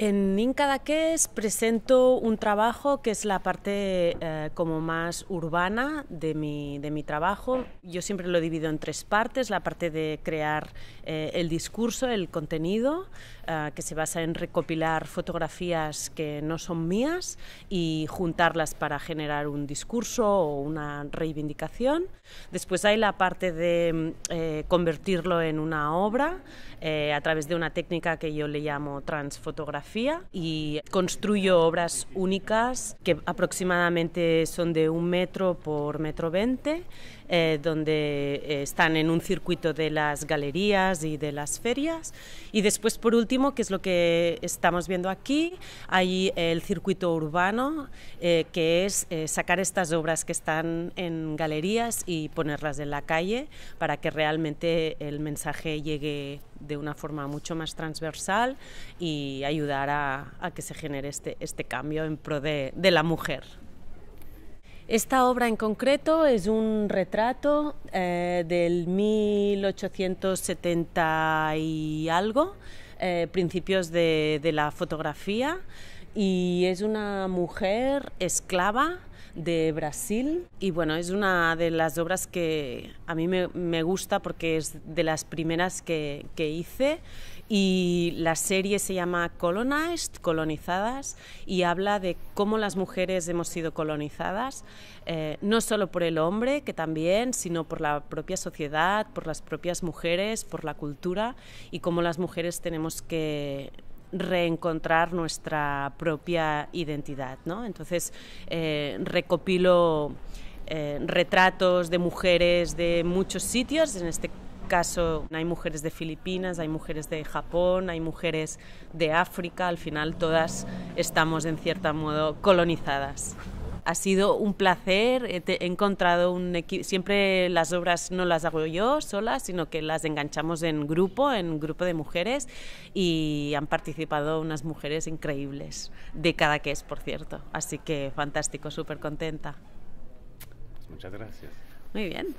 En Incadaqués presento un trabajo que es la parte como más urbana de mi trabajo. Yo siempre lo divido en tres partes: la parte de crear el discurso, el contenido, que se basa en recopilar fotografías que no son mías y juntarlas para generar un discurso o una reivindicación. Después hay la parte de convertirlo en una obra a través de una técnica que yo le llamo transfotografía, y construyo obras únicas que aproximadamente son de 1 metro por 1,20 m, donde están en un circuito de las galerías y de las ferias. Y después, por último, que es lo que estamos viendo aquí, hay el circuito urbano, que es sacar estas obras que están en galerías y ponerlas en la calle para que realmente el mensaje llegue de una forma mucho más transversal y ayudar a que se genere este cambio en pro de la mujer. Esta obra en concreto es un retrato del 1870 y algo, principios de la fotografía, y es una mujer esclava de Brasil. Y bueno, es una de las obras que a mí me gusta porque es de las primeras que hice, y la serie se llama Colonized, colonizadas, y habla de cómo las mujeres hemos sido colonizadas, no solo por el hombre, que también, sino por la propia sociedad, por las propias mujeres, por la cultura, y cómo las mujeres tenemos que reencontrar nuestra propia identidad, ¿no? Entonces recopilo retratos de mujeres de muchos sitios. En este caso hay mujeres de Filipinas, hay mujeres de Japón, hay mujeres de África. Al final todas estamos en cierto modo colonizadas. Ha sido un placer, he encontrado un equipo. Siempre las obras no las hago yo sola, sino que las enganchamos en grupo de mujeres, y han participado unas mujeres increíbles, de Cadaqués, por cierto. Así que fantástico, súper contenta. Muchas gracias. Muy bien.